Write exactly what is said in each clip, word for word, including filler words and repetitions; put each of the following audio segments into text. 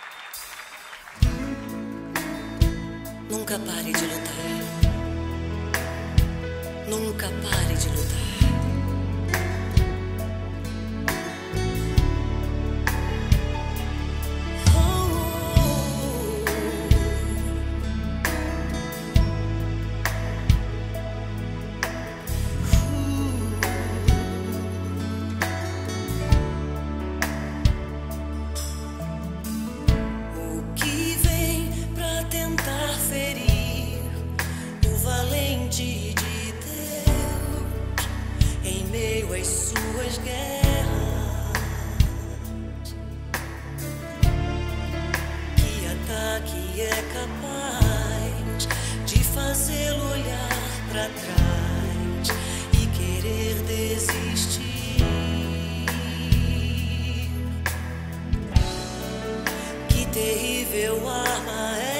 Nunca pare de lutar. Nunca pare de lutar. De Deus em meio às suas guerras, que ataque é capaz de fazê-lo olhar para trás e querer desistir. Que terrível arma é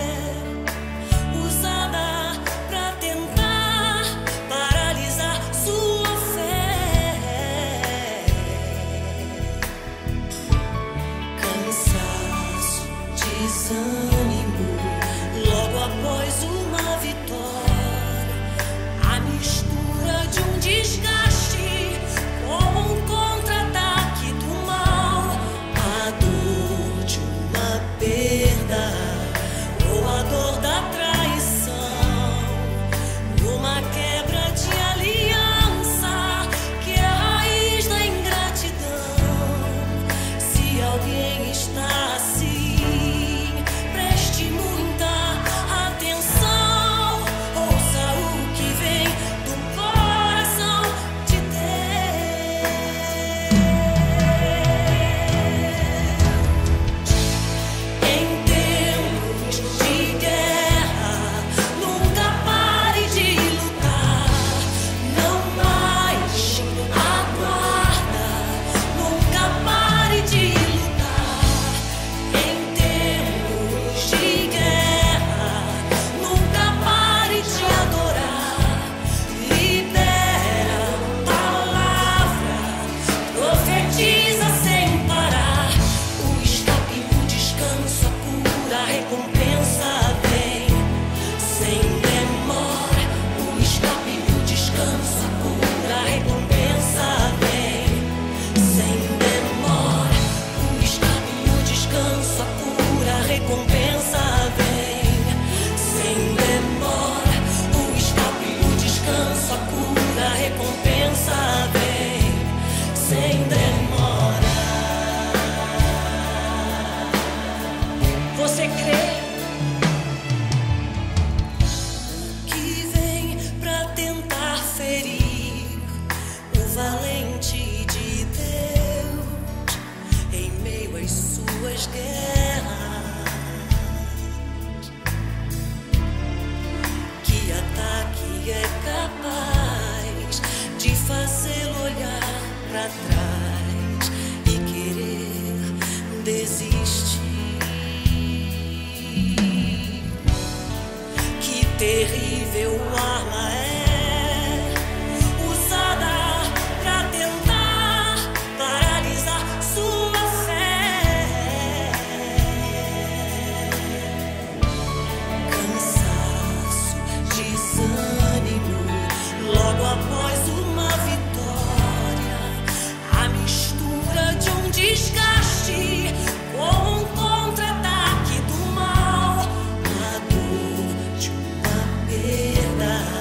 desânimo logo após uma vitória, a mistura de um desgaste com um contra-ataque do mal, a dor de uma perda ou a dor da traição, uma quebra de aliança que é a raiz da ingratidão. Se alguém está assim, você crê? O que vem pra tentar ferir o valente de Deus em meio às suas guerras? Que ataque é capaz de fazê-lo olhar pra trás e querer desistir? Terrível arma é usada pra tentar paralisar sua fé. Cansaço, desânimo, logo após uma vitória, a mistura de um desgaste com um contra-ataque do mal, a dor de uma perda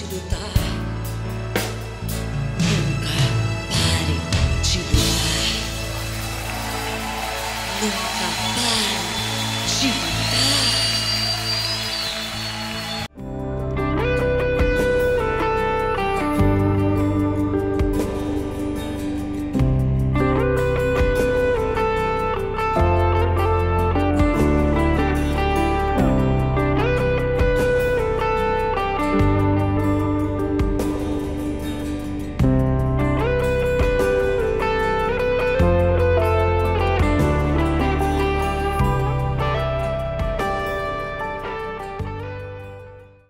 lutar.